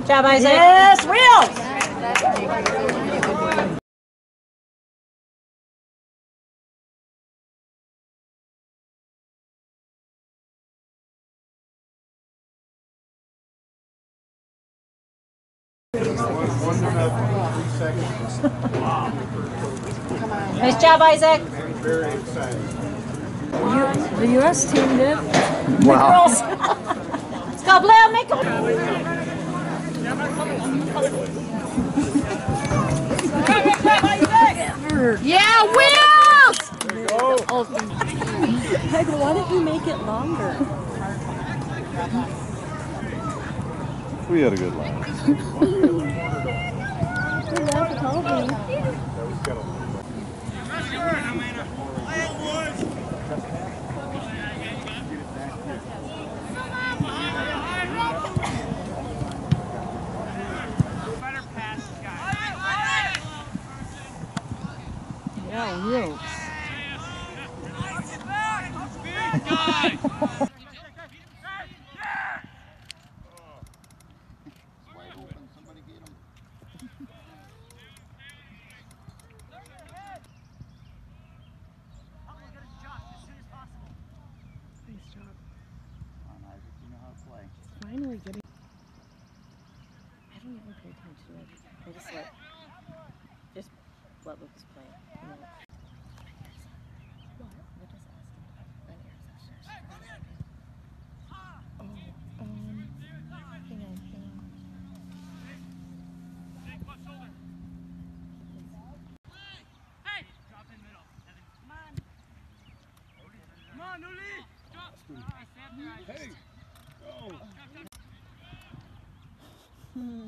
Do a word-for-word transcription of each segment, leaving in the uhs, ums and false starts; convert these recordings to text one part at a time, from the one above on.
job, Isaac. Yes, wheels! Nice job, Isaac. Very exciting. The U S team did. Wow. Let's go, Blair. Make it. Yeah, wheels! There you go. Peg, why don't you make it longer? We had a good laugh. Yeah, wheels. Finally getting. I don't even pay attention to it. I just let, just let Lucas play. You know. What? What does Aston? Oh, um, hang on, hang on. Hey! Drop in middle. Come on. Come on, no lead. Drop. Hey. Go. Hmm.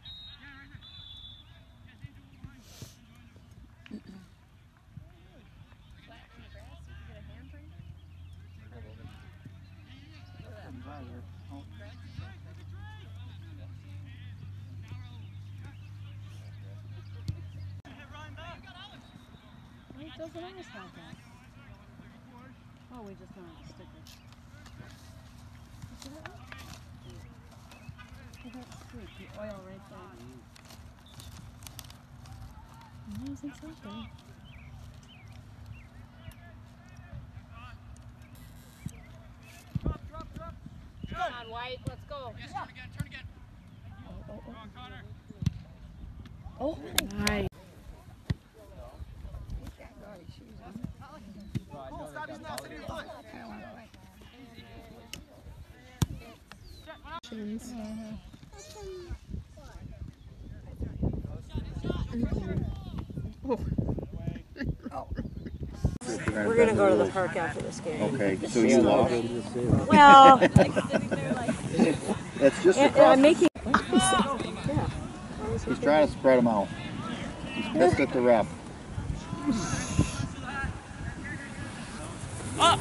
It doesn't always have that. Oh, we just don't have the stickers. Oh, that's sweet. The oil right there. I'm using something. Drop, drop, drop. Come on, White. Let's go. Yes, turn again, turn again. Oh, oh, oh. Come on, Connor. Oh, nice. We're gonna go to the park after this game. Okay, so you lost. Well, That's just and, and across. I'm making. He's trying to spread them out. He's pissed at the ref. Up.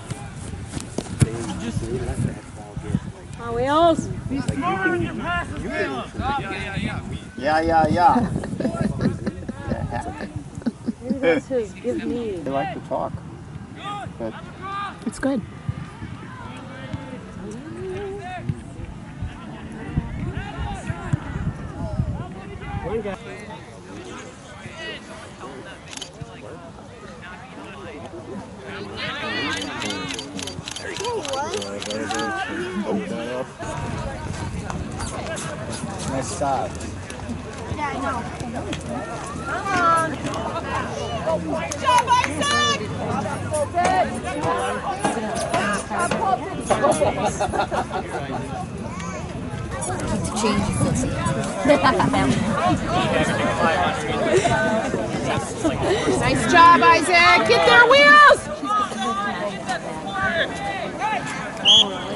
On wheels. Be slower in your passes, Wheels. Yeah, yeah, yeah. Yeah, yeah, yeah. Maybe that's his give me. They like to talk. But It's good. One guy. nice stop. Yeah, I know. Come on. Good job, Isaac! Change Nice job, Isaac. Get their wheels.